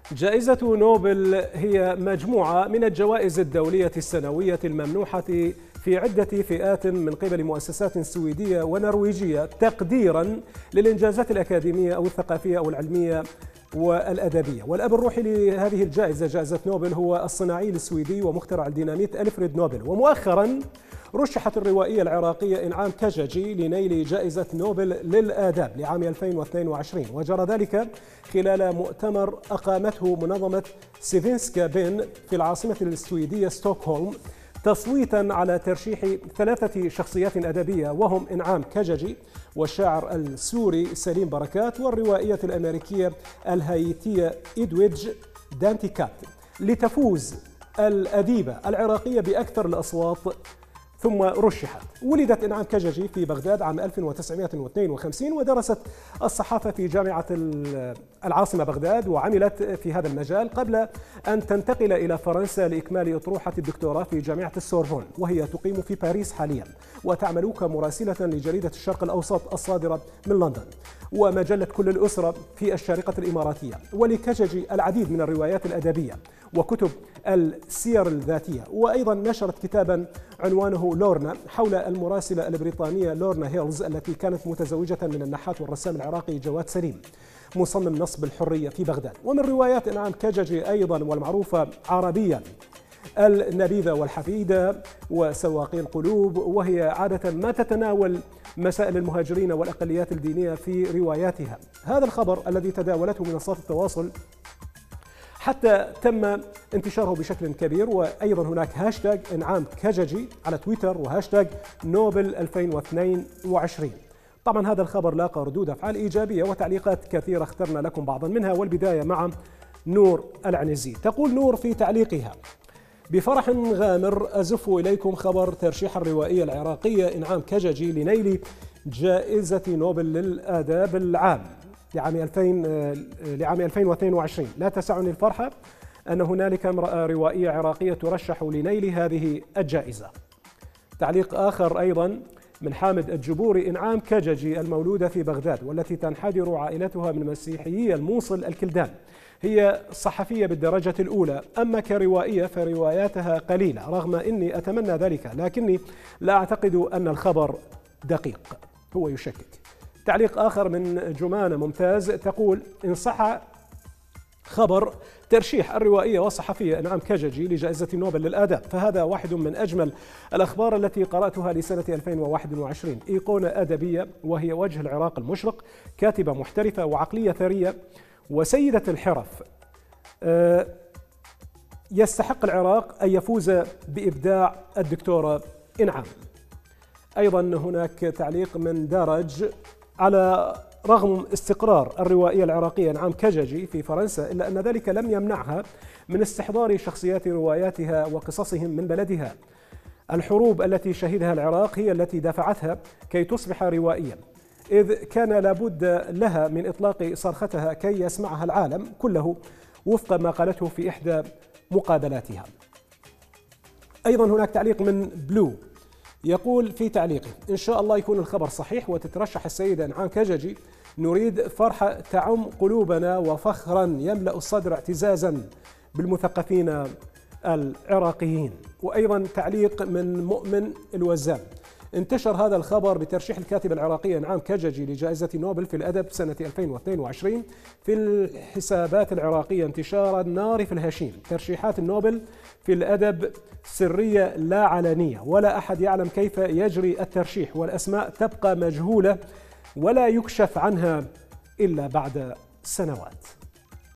جائزة نوبل هي مجموعة من الجوائز الدولية السنوية الممنوحة في عدة فئات من قبل مؤسسات سويدية ونرويجية تقديرا للإنجازات الأكاديمية أو الثقافية أو العلمية والأدبية. والأب الروحي لهذه الجائزة، جائزة نوبل، هو الصناعي السويدي ومخترع الديناميت ألفريد نوبل. ومؤخرا رشحت الروائية العراقية إنعام كججي لنيل جائزة نوبل للآداب لعام 2022، وجرى ذلك خلال مؤتمر أقامته منظمة سيفينسكا بين في العاصمة السويدية ستوكهولم، تصويتا على ترشيح 3 شخصيات أدبية، وهم إنعام كججي والشاعر السوري سليم بركات والروائية الأمريكية الهايتية إدويدج دانتيكات، لتفوز الأديبة العراقية بأكثر الأصوات. ثم رشحت. ولدت إنعام كججي في بغداد عام 1952 ودرست الصحافة في جامعة العاصمة بغداد، وعملت في هذا المجال قبل أن تنتقل إلى فرنسا لإكمال أطروحة الدكتوراه في جامعة السوربون، وهي تقيم في باريس حاليا وتعمل كمراسلة لجريدة الشرق الأوسط الصادرة من لندن ومجلة كل الأسرة في الشارقة الإماراتية. ولكججي العديد من الروايات الأدبية وكتب السير الذاتية، وأيضا نشرت كتابا عنوانه لورنا حول المراسلة البريطانية لورنا هيلز التي كانت متزوجة من النحات والرسام العراقي جواد سليم مصمم نصب الحرية في بغداد. ومن روايات إنعام كججي أيضا والمعروفة عربيا النبيذة والحفيدة وسواقي القلوب، وهي عادة ما تتناول مسائل المهاجرين والأقليات الدينية في رواياتها. هذا الخبر الذي تداولته منصات التواصل حتى تم انتشاره بشكل كبير، وأيضا هناك هاشتاج إنعام كججي على تويتر وهاشتاج نوبل 2022. طبعا هذا الخبر لاقى ردود أفعال إيجابية وتعليقات كثيرة، اخترنا لكم بعضا منها، والبداية مع نور العنزي. تقول نور في تعليقها: بفرح غامر أزف إليكم خبر ترشيح الروائية العراقية إنعام كججي لنيل جائزة نوبل للآداب العام لعام 2022. لا تسعني الفرحة أن هنالك امرأة روائية عراقية ترشح لنيل هذه الجائزة. تعليق آخر أيضا من حامد الجبوري: إنعام كججي المولودة في بغداد والتي تنحدر عائلتها من مسيحيي الموصل الكلدان، هي صحفية بالدرجة الأولى، أما كروائية فرواياتها قليلة، رغم أني أتمنى ذلك لكني لا أعتقد أن الخبر دقيق. هو يشكك. تعليق آخر من جمانة ممتاز تقول: إن صح خبر ترشيح الروائية والصحفية إنعام كججي لجائزة نوبل للآداب فهذا واحد من أجمل الأخبار التي قرأتها لسنة 2021. إيقونة أدبية وهي وجه العراق المشرق، كاتبة محترفة وعقلية ثرية وسيدة الحرف. يستحق العراق أن يفوز بإبداع الدكتورة إنعام. أيضا هناك تعليق من دارج: على رغم استقرار الروائية العراقية إنعام كججي في فرنسا، إلا أن ذلك لم يمنعها من استحضار شخصيات رواياتها وقصصهم من بلدها. الحروب التي شهدها العراق هي التي دفعتها كي تصبح روائيا، إذ كان لابد لها من إطلاق صرختها كي يسمعها العالم كله، وفق ما قالته في إحدى مقابلاتها. أيضا هناك تعليق من بلو يقول في تعليقه: إن شاء الله يكون الخبر صحيح وتترشح السيدة إنعام كججي، نريد فرحة تعم قلوبنا وفخرا يملأ الصدر اعتزازا بالمثقفين العراقيين. وأيضا تعليق من مؤمن الوزان: انتشر هذا الخبر بترشيح الكاتبة العراقية إنعام كججي لجائزة نوبل في الأدب سنة 2022 في الحسابات العراقية انتشار النار في الهشيم. ترشيحات النوبل في الأدب سرية لا علنية، ولا أحد يعلم كيف يجري الترشيح، والأسماء تبقى مجهولة ولا يكشف عنها إلا بعد سنوات.